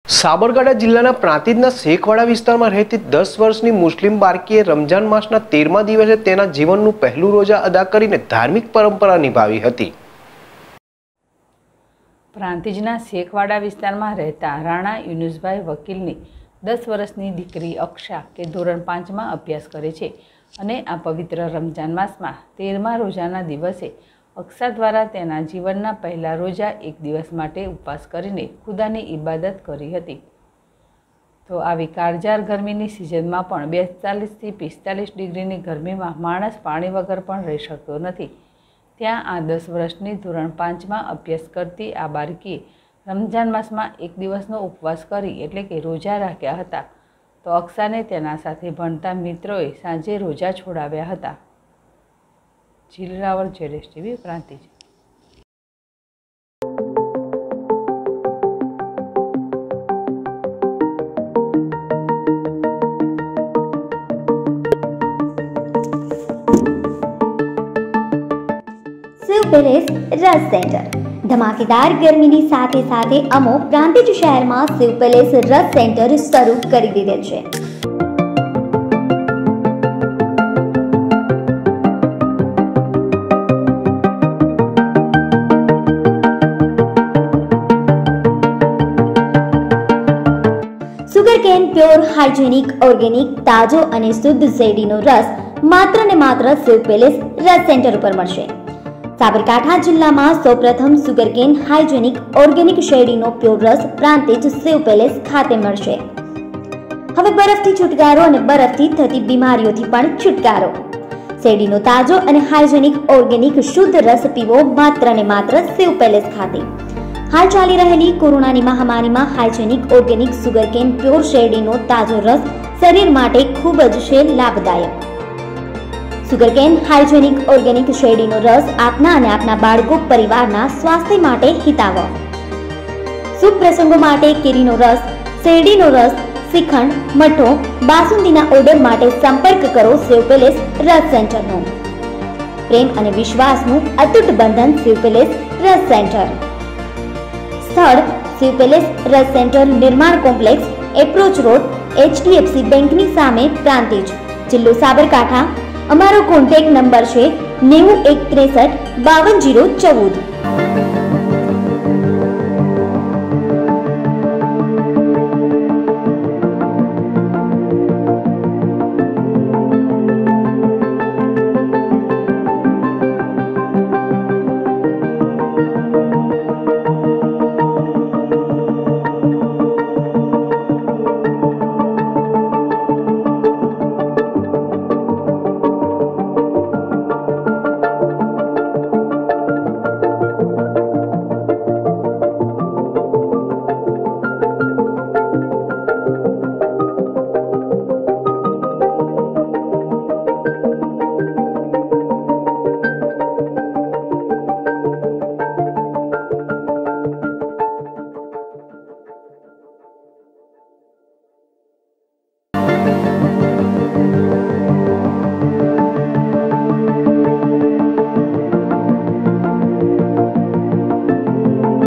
સાબરકાંઠા જિલ્લાના પ્રાંતિજના શેખવાડા વિસ્તારમાં રહેતી 10 વર્ષની મુસ્લિમ બાળકીએ રમજાન માસના 13મા દિવસે તેના જીવનનું પહેલું રોજા અદા કરીને ધાર્મિક પરંપરા નિભાવી હતી। પ્રાંતિજના શેખવાડા વિસ્તારમાં રહેતા રાણા યુનુસભાઈ વકીલની 10 વર્ષની દીકરી અક્ષા કે ધોરણ 5માં અભ્યાસ કરે છે અને આ પવિત્ર રમજાન માસમાં 13મા રોજાના દિવસે અક્ષા દ્વારા તેના જીવનના પહેલા રોજા એક દિવસ માટે ઉપવાસ કરીને ખુદાની ઇબાદત કરી હતી। તો આવી કાળઝાળ ગરમીની સિઝનમાં પણ 42 થી 45 ડિગ્રીની ગરમીમાં માણસ પાણી વગર પણ રહી શકતો નથી। ત્યાં આ 10 વર્ષની ધોરણ 5માં અભ્યાસ કરતી આ બાળકીએ રમજાન માસમાં એક દિવસનો ઉપવાસ કરી એટલે કે રોજા રાખ્યા હતા। તો અક્ષાને તેના સાથે ભણતા મિત્રોએ સાંજે રોજા છોડાવ્યા હતા। જીલરાવળ જેડેશ ટીવી પ્રાંતિજ। शिव पैलेस रस सेंटर धमाकेदार गर्मी साथे साथे अमो प्रांतिज शहर में शिव पैलेस रस सेंटर शुरू कर दीधेल छे। सुगरकेन प्योर हाइजेनिक ऑर्गेनिक ताजो अने शुद्ध શેરડીનો રસ मात्र ने मात्र शिव पैलेस रस सेंटर पर मळशे। साबरकांठा जिल्लामां सौप्रथम सुगरकेन हाइजेनिक ऑर्गेनिक શેરડીનો प्योर रस प्रांतिज शिव पैलेस खाते मळशे। हवे बरफथी छुटकारो अने बरफथी थती बीमारीओथी पण छुटकारो। શેરડીનો ताजो अने हाइजेनिक ऑर्गेनिक शुद्ध रस पीवो मात्र ने मात्र शिव पैलेस खाते। हाल चाली रहेली कोरोनानी महामारीमां हाइजेनिक ऑर्गेनिक सुगरकेन प्योर શેરડીનો ताजो रस शरीर माटे खूब ज छे लाभदायक। सुगरकेन हाइजेनिक ऑर्गेनिक શેરડીનો रस आपना अने आपना बाळको परिवारना स्वास्थ्य माटे हितावह। शुभ प्रसंगो माटे केरीनो रस, શેરડીનો रस, श्रीखंड, मठो, बासुंदीना ऑर्डर माटे संपर्क करो शिव पैलेस रस सेंटरनो। प्रेम अने विश्वासनु अतूट बंधन शिव पैलेस रस सेंटर। स्थळ शिव पैलेस रस centre Nirman complex approach road HDFC બેંકની સામે પ્રાંતિજ જિલ્લો સાબરકાંઠા। અમારો કોન્ટેક્ટ નંબર છે 9163 52 014।